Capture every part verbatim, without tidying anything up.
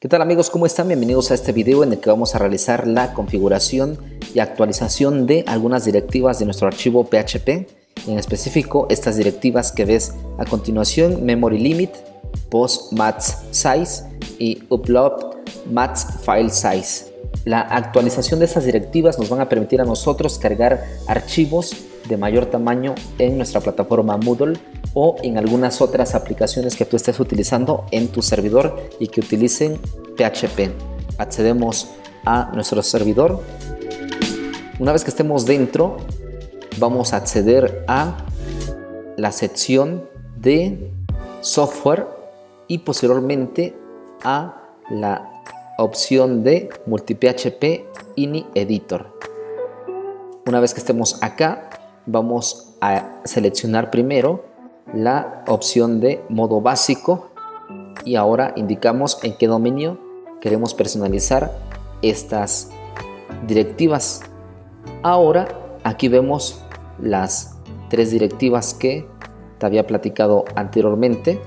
¿Qué tal amigos? ¿Cómo están? Bienvenidos a este video en el que vamos a realizar la configuración y actualización de algunas directivas de nuestro archivo P H P. En específico, estas directivas que ves a continuación: Memory Limit, Post Max Size y Upload Max File Size. La actualización de estas directivas nos van a permitir a nosotros cargar archivos de mayor tamaño en nuestra plataforma Moodle o en algunas otras aplicaciones que tú estés utilizando en tu servidor y que utilicen P H P. Accedemos a nuestro servidor. Una vez que estemos dentro, vamos a acceder a la sección de software y posteriormente a la opción de MultiPHP Ini Editor. Una vez que estemos acá, vamos a seleccionar primero la opción de modo básico y ahora indicamos en qué dominio queremos personalizar estas directivas. Ahora aquí vemos las tres directivas que te había platicado anteriormente.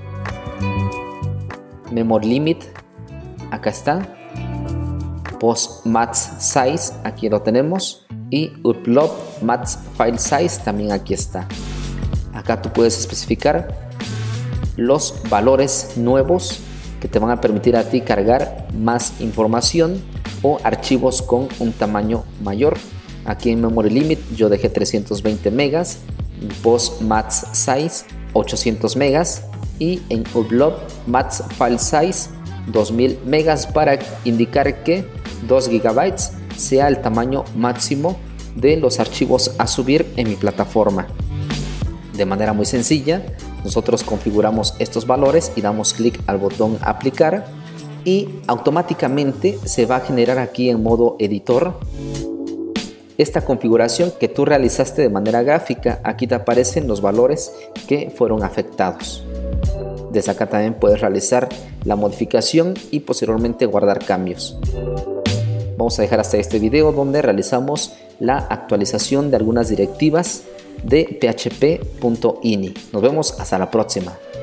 Memory Limit, acá está. Post Max Size, aquí lo tenemos. Y Upload Max File Size, también aquí está. Acá tú puedes especificar los valores nuevos que te van a permitir a ti cargar más información o archivos con un tamaño mayor. Aquí en Memory Limit yo dejé trescientos veinte megas, en Post Max Size ochocientos megas y en Upload Max File Size dos mil megas para indicar que dos gigabytes sea el tamaño máximo de los archivos a subir en mi plataforma. De manera muy sencilla, nosotros configuramos estos valores y damos clic al botón aplicar y automáticamente se va a generar aquí en modo editor esta configuración que tú realizaste de manera gráfica. Aquí te aparecen los valores que fueron afectados. Desde acá también puedes realizar la modificación y posteriormente guardar cambios. Vamos a dejar hasta este video donde realizamos la actualización de algunas directivas de P H P punto ini. Nos vemos hasta la próxima.